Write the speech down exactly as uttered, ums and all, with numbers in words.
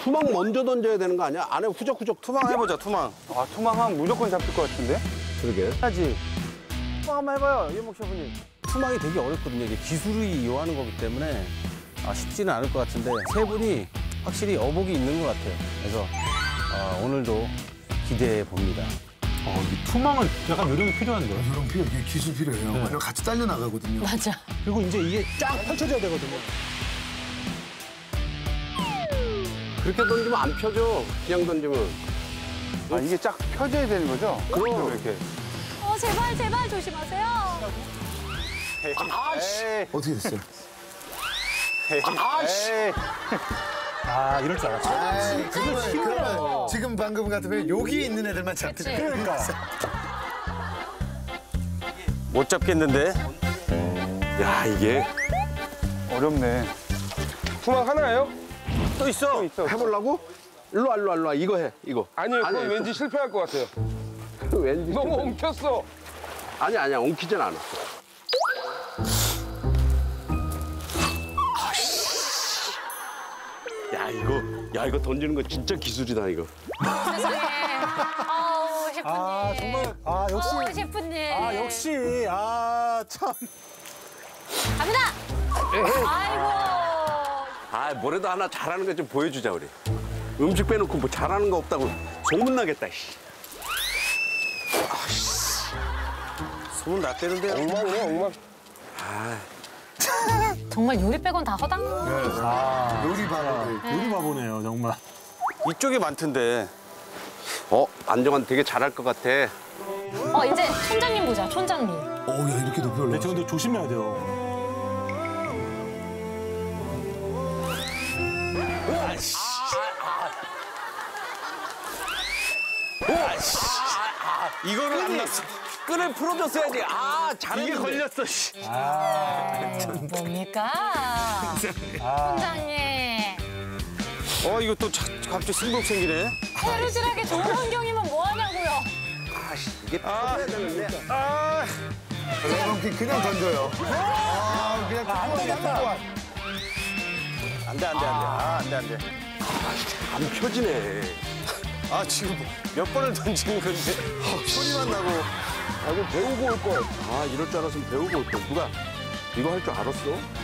투망 먼저 던져야 되는 거 아니야? 안에 후적후적 투망 해보자, 투망. 아, 투망하면 무조건 잡힐 것 같은데? 그러게. 해야지. 투망 한번 해봐요, 이현목 셰프님. 투망이 되게 어렵거든요. 이게 기술이 요하는 거기 때문에 아, 쉽지는 않을 것 같은데 세 분이 확실히 어복이 있는 것 같아요. 그래서 어, 오늘도 기대해 봅니다. 어, 이 투망은 약간 요령이 필요한데요. 이런 필요, 이게 기술 필요해요. 왜냐면 같이 딸려 나가거든요. 맞아. 그리고 이제 이게 쫙 펼쳐져야 되거든요. 그렇게 던지면 안 펴져. 그냥 던지면. 아, 이게 쫙 펴져야 되는 거죠? 그럼. 이렇게. 어, 제발, 제발 조심하세요. 아씨. 어떻게 됐어요? 아씨. 아, 이럴 줄 알았어. 아이, 그러면, 그러면 지금 방금 같으면 여기 있는 애들만 잡히는 거예요. 그러니까. 못 잡겠는데? 야, 이게. 어렵네. 투망 하나예요? 또 있어. 또 있어. 해보려고? 일로 와, 일로 와, 일로 와. 이거 해, 이거. 아니요, 그건 아니, 왠지 실패할 것 같아요. 왠지. 너무 엉켰어. 아니, 아니야. 엉키진 않았어. 야, 이거, 야, 이거 던지는 거 진짜 기술이다, 이거. 세상에. 아우, 셰프님. 아, 정말. 아, 역시. 어, 셰프님. 아, 역시. 아, 참. 갑니다. 아이고. 아, 뭐래도 하나 잘하는 거 좀 보여주자, 우리. 음식 빼놓고 뭐 잘하는 거 없다고 소문나겠다, 씨. 소문 났대는데요. 엉망이네, 엉망. 정말 요리 빼곤 다 허당. 요리 바로. 요리 바보네요, 정말. 이쪽에 많던데. 어, 안정환 되게 잘할 것 같아. 어, 이제 촌장님 보자, 촌장님. 오, 야, 이렇게 높이 근데 올라가. 저 근데 조심해야 돼요. 이거를 안 났어. 끈을 풀어줬어야지. 아, 잘했는데. 이게 걸렸어, 씨. 뭡니까? 촌장님. 어, 이거 또 자, 갑자기 승복 생기네. 해루질하게 좋은 환경이면 뭐 하냐고요. 이게 풀어야 되는데. 아, 그냥, 그냥 던져요. 아, 그냥 안 되겠다. 안 돼, 안 돼, 안 돼. 아, 안 돼, 안 돼. 안 펴지네. 아, 지금 몇 번을 던지는 건데. 소리만 나고. 아, 이거 배우고 올 걸. 아, 이럴 줄 알았으면 배우고 올 걸. 누가 이거 할 줄 알았어?